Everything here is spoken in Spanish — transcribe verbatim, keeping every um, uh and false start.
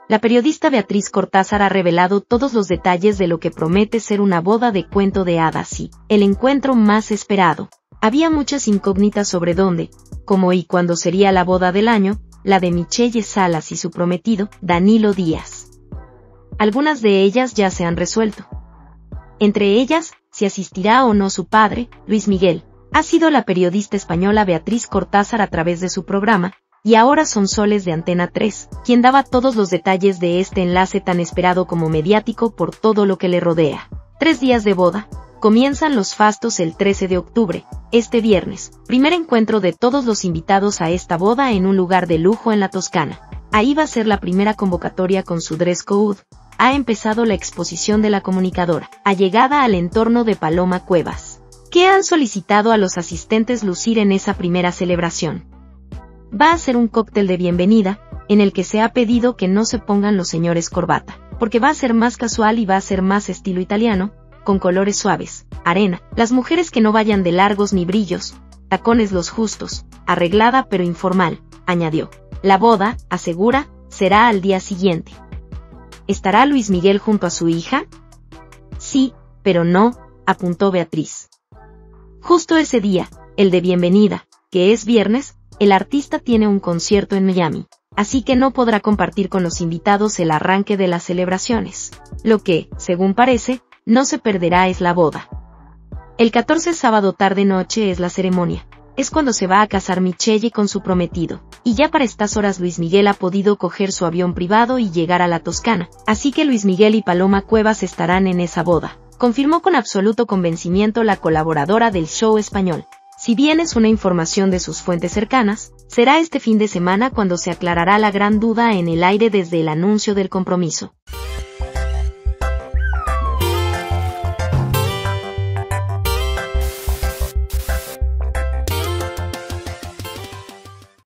La periodista Beatriz Cortázar ha revelado todos los detalles de lo que promete ser una boda de cuento de hadas y el encuentro más esperado. Había muchas incógnitas sobre dónde, cómo y cuándo sería la boda del año, la de Michelle Salas y su prometido, Danilo Díaz. Algunas de ellas ya se han resuelto. Entre ellas, si asistirá o no su padre, Luis Miguel. Ha sido la periodista española Beatriz Cortázar a través de su programa, y ahora Sonsoles de Antena tres, quien daba todos los detalles de este enlace tan esperado como mediático por todo lo que le rodea. Tres días de boda. Comienzan los fastos el trece de octubre, este viernes, primer encuentro de todos los invitados a esta boda en un lugar de lujo en la Toscana. Ahí va a ser la primera convocatoria con su dress code. Ha empezado la exposición de la comunicadora, allegada al entorno de Paloma Cuevas. ¿Qué han solicitado a los asistentes lucir en esa primera celebración? Va a ser un cóctel de bienvenida, en el que se ha pedido que no se pongan los señores corbata, porque va a ser más casual y va a ser más estilo italiano, con colores suaves, arena, las mujeres que no vayan de largos ni brillos, tacones los justos, arreglada pero informal, añadió. La boda, asegura, será al día siguiente. ¿Estará Luis Miguel junto a su hija? Sí, pero no, apuntó Beatriz. Justo ese día, el de bienvenida, que es viernes, el artista tiene un concierto en Miami, así que no podrá compartir con los invitados el arranque de las celebraciones. Lo que, según parece, no se perderá es la boda. El catorce sábado tarde-noche es la ceremonia. Es cuando se va a casar Michelle con su prometido, y ya para estas horas Luis Miguel ha podido coger su avión privado y llegar a la Toscana, así que Luis Miguel y Paloma Cuevas estarán en esa boda, confirmó con absoluto convencimiento la colaboradora del show español. Si bien es una información de sus fuentes cercanas, será este fin de semana cuando se aclarará la gran duda en el aire desde el anuncio del compromiso.